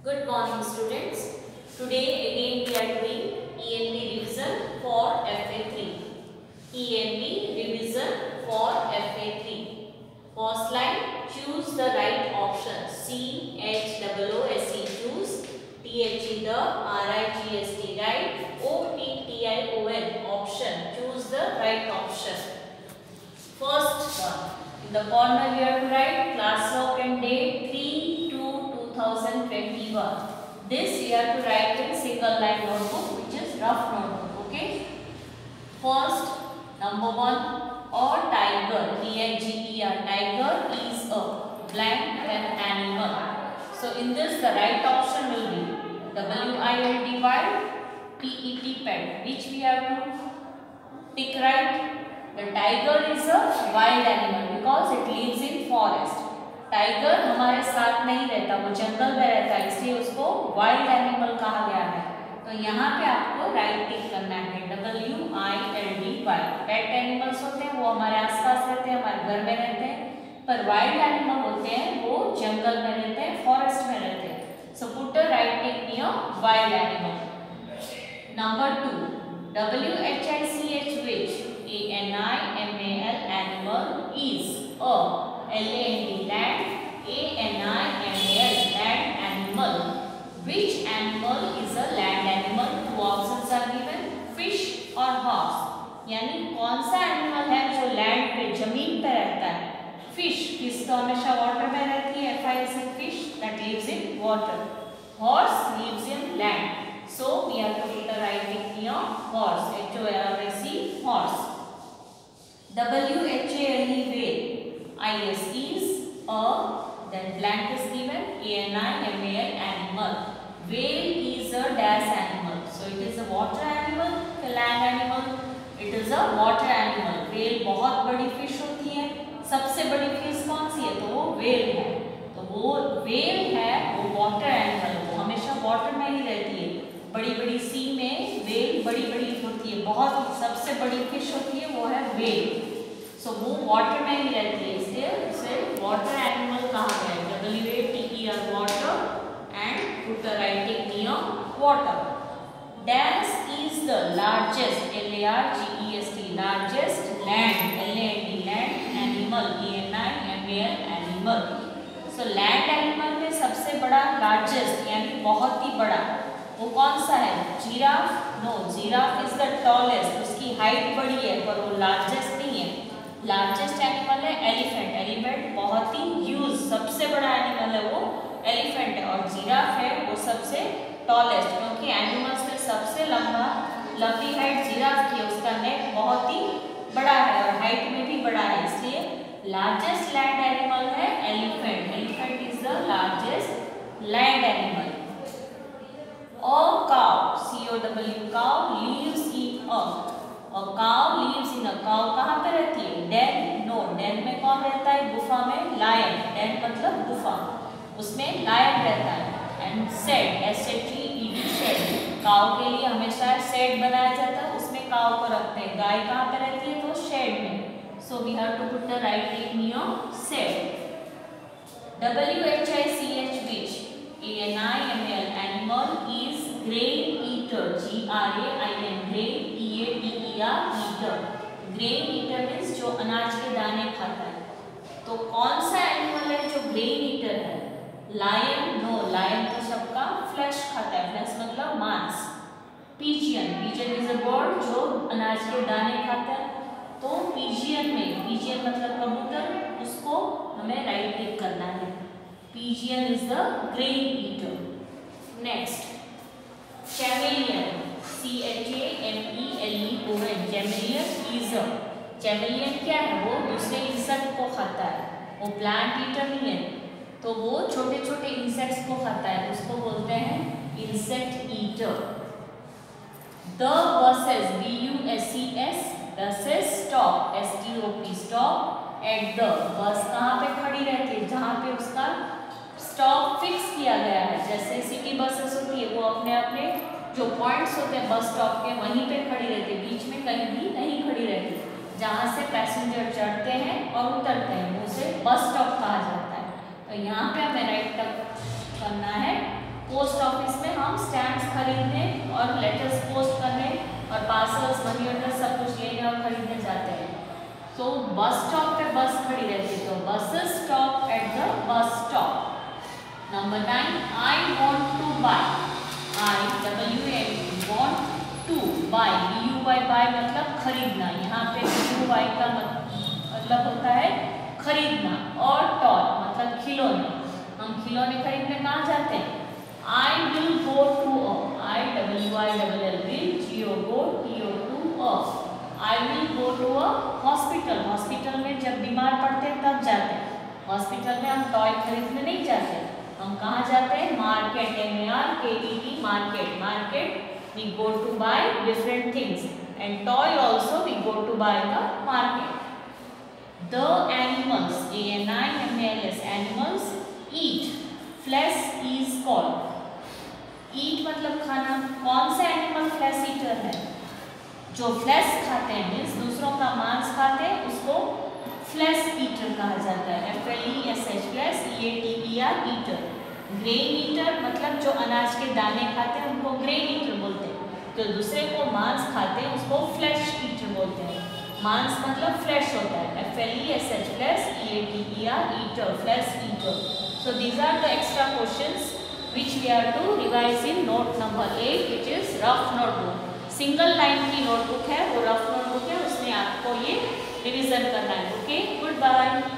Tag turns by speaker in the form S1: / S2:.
S1: Good morning students. Today again we are doing ENV revision for FA3. ENV revision for FA3. First line, choose the right option. CHOOSE, choose. THE the, RIGST right, OPTION option, choose the right option. First one, in the corner we have to write class log and date 3/2/2021. This we have to write in single line notebook, which is rough notebook. Okay. First, number one, or tiger, TIGER, tiger is a blank an animal. So in this the right option will be WILD wild, PET pet, which we have to tick right. The tiger is a wild animal because it lives in forest. Tiger हमारे साथ नहीं रहता, वो जंगल में रहता है, इसलिए उसको वाइल्ड एनिमल कहा गया है. तो यहाँ पे आपको राइट टिक करना है. WILD wild. पेट एनिमल्स होते हैं वो हमारे आसपास रहते हैं, हमारे घर में रहते हैं, पर वाइल्ड एनिमल होते हैं वो जंगल में रहते हैं, फॉरेस्ट में रहते हैं. So put the right tick near wild animal. Number 2, WHICH which, ANIMAL animal is a LAND land, ANIMAL land animal. Which animal is a land animal? Two options are given, fish or horse. यानी कौन सा animal है जो land पे जमीन पे रहता है? फिश. फिश तो हमेशा वाटर में रहती है. FIS fish that lives in water. Horse lives in land. So we have to put the right tick near horse. HORSE horse. WHALE whale. IS is a, then blank is given, ANIMAL animal. Whale is a dash animal. So it is a water animal, a land animal. It is a water animal. Whale बहुत बड़ी fish होती है. सबसे बड़ी fish कौन सी है? तो वो whale है. तो वो whale है, वो water animal, वो हमेशा water में ही रहती है. बड़ी बड़ी सी में whale बड़ी बड़ी होती है, बहुत सबसे बड़ी फिश होती है वो है whale. सो वो वाटर में ही रहती है, इसलिए उसे वाटर एनिमल कहा गया है. WATER water and put the right tick near water. Dash is the largest, LARGEST largest land, LAND land animal, ANIMAL animal. So land animal में सबसे बड़ा लार्जेस्ट यानी बहुत ही बड़ा वो कौन सा है? Giraffe. No, giraffe is the tallest. उसकी हाइट बड़ी है पर वो लार्जेस्ट नहीं है. लार्जेस्ट एनिमल है एलिफेंट. एलिफेंट बहुत ही ह्यूज, सबसे बड़ा एनिमल है वो एलिफेंट है. और जिराफ है वो सबसे टॉलेस्ट, क्योंकि एनिमल्स में सबसे लंबी हाइट जिराफ की है. उसका नेक बहुत ही बड़ा है और हाइट में भी बड़ा है, इसलिए लार्जेस्ट लैंड एनिमल है elephant. Elephant is the largest land animal. A cow, COW cow lives in a cow lives in a cow कहाँ पे रहती है? Den. No, den में कौन रहता है? गुफा में lion. Den मतलब गुफा, उसमें lion रहता है. And shed, SHED shed. cow के लिए हमेशा shed बनाया जाता है, उसमें cow को रखते हैं. गाय कहाँ पे रहती है? तो shed में. So we have to put the right tick near shed. WHICH which, ANIMAL animal is grain eater, GRAIN grain EATER eater. Grain eater means जो अनाज के दाने खाता है. तो कौन सा एनिमल है जो ग्रेन ईटर है? लायन. नो, लायन तो सबका फ्लैश खाता है. फ्लैश मतलब मांस. Pigeon. Pigeon is a bird जो अनाज के दाने खाता है. तो पिजियन में, पिजियन मतलब कबूतर, उसको हमें राइट टिक करना है. Pigeon is the grain eater. Next, chameleon, CHAMELEON. Chameleon is a, chameleon क्या है? वो दूसरे इंसेक्ट को खाता है, वो प्लांट ईटर नहीं है. तो वो छोटे छोटे इंसेक्ट्स को खाता है, उसको बोलते हैं insect eater. The buses, BUSES, buses stop, STOP stop at the. Bus कहाँ पे खड़ी रहती है? जहाँ पे उसका स्टॉप फिक्स किया गया है. जैसे सिटी बसेस होती है वो अपने अपने जो पॉइंट्स होते हैं बस स्टॉप के वहीं पे खड़ी रहती है, बीच में कहीं भी नहीं खड़ी रहती. जहाँ से पैसेंजर चढ़ते हैं और उतरते हैं उसे बस स्टॉप कहा जाता है. तो यहाँ पे हमें राइट तक करना है. पोस्ट ऑफिस में हम स्टैम्प्स खरीदने और लेटर्स पोस्ट करने और पार्सल्स, मनी ऑर्डर सब कुछ लेने और खरीदने जाते हैं। तो बस स्टॉप पे बस खड़ी रहती है, तो buses stop at the bus stop. Number 9, I want to buy, I WANT want to buy, BUY buy मतलब खरीदना, यहाँ पे BUY का मतलब होता है खरीदना, और टॉय मतलब खिलौने, हम खिलौने खरीदने कहाँ जाते हैं? I will go to a, IWILL will go to a, I will go to a hospital, hospital में जब बीमार पड़ते हैं तब जाते हैं, हॉस्पिटल में हम टॉय खरीदने नहीं जाते, हम कहाँ जाते हैं? Market, MARKET, market, market we go to buy different things, and toy also we go to buy the market. The animals, ANIMALS, animals eat, flesh is called, eat मतलब खाना, कौन सा एनिमल फ्लैश ईटर है? जो flash खाते हैं means दूसरों का मांस खाते हैं उसको फ्लैश ईटर कहा जाता है, FLESH, flesh EATER, eater. Grain eater मतलब जो अनाज के दाने खाते हैं उनको ग्रेन ईटर बोलते हैं, तो दूसरे को मांस खाते हैं उसको फ्लैश ईटर बोलते हैं। मांस मतलब फ्लैश होता है, FLESH, flesh EATER, eater, flesh eater. So these are the extra questions which we are to revise in note number 8, which is rough notebook. Single line की नोटबुक है, वो रफ नोटबुक है, उसमें आपको ये रिवीजन करना है। Okay, good bye.